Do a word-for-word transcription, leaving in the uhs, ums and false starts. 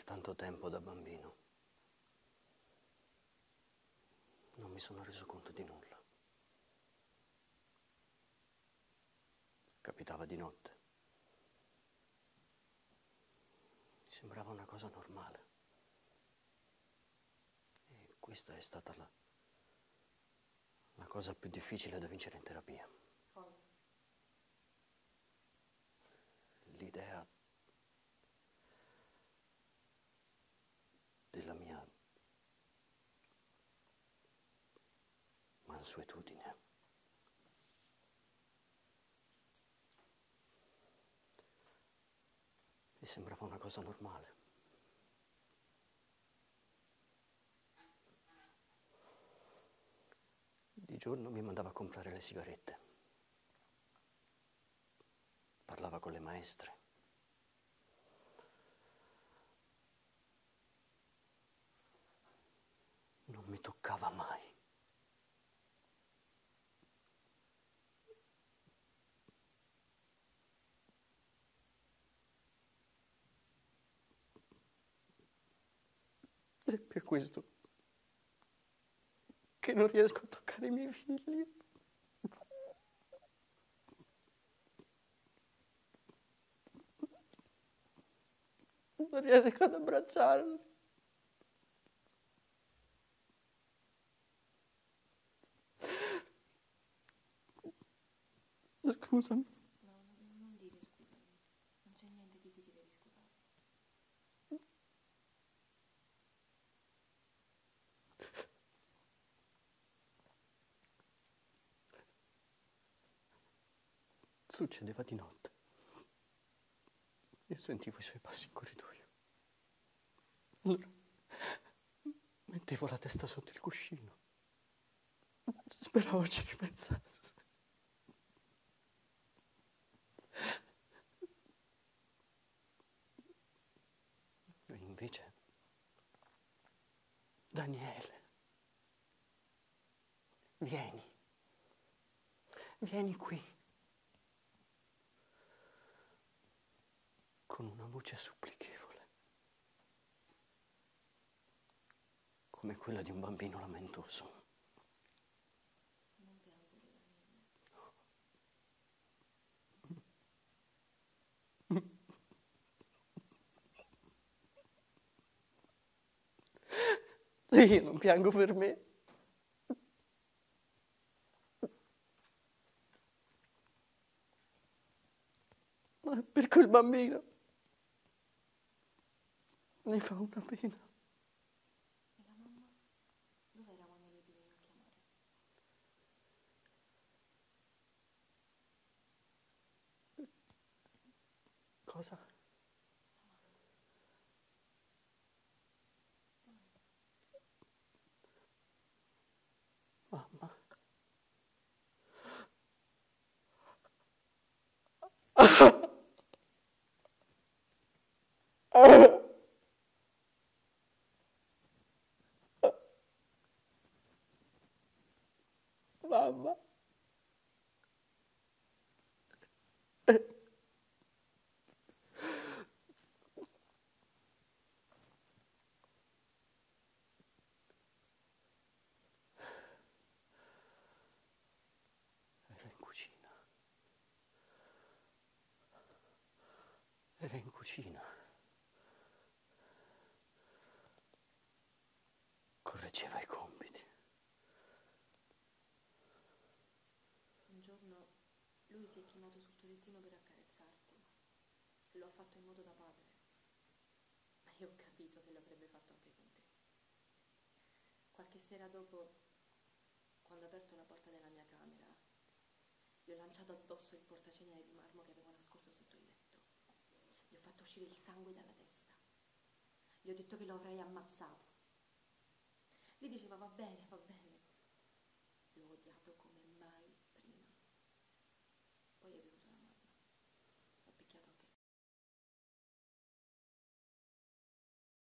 Per tanto tempo da bambino non mi sono reso conto di nulla. Capitava di notte. Mi sembrava una cosa normale. E questa è stata la, la cosa più difficile da vincere in terapia. Poi? L'idea della mia mansuetudine. Mi sembrava una cosa normale. Di giorno mi mandava a comprare le sigarette. Parlava con le maestre. Non mi toccava mai. È per questo che non riesco a toccare i miei figli. Non riesco ad abbracciarli. Scusami. No, non, non dire scusami. Non c'è niente di cui ti devi scusare. Succedeva di notte. Io sentivo i suoi passi in corridoio. Allora mettevo la testa sotto il cuscino. Speravo ci ripensasse. E invece Daniele, vieni, vieni qui. Con una voce supplichevole, come quella di un bambino lamentoso. Non piangere, E io non piango per me. Ma per quel bambino mi fa una pena. E la mamma? Dov'era quando lui ti veniva a chiamare? Cosa? Mamma. Mamma. Era in cucina. Era in cucina. Correggeva i compiti. Un giorno lui si è chinato sul tuo lettino per accarezzarti. Lo ha fatto in modo da padre. Ma io ho capito che l'avrebbe fatto anche con te. Qualche sera dopo, quando ho aperto la porta della mia camera, gli ho lanciato addosso il portacenere di marmo che avevo nascosto sotto il letto. Gli ho fatto uscire il sangue dalla testa. Gli ho detto che lo avrei ammazzato. Lui diceva va bene, va bene. L'ho odiato come mai prima. Poi è venuto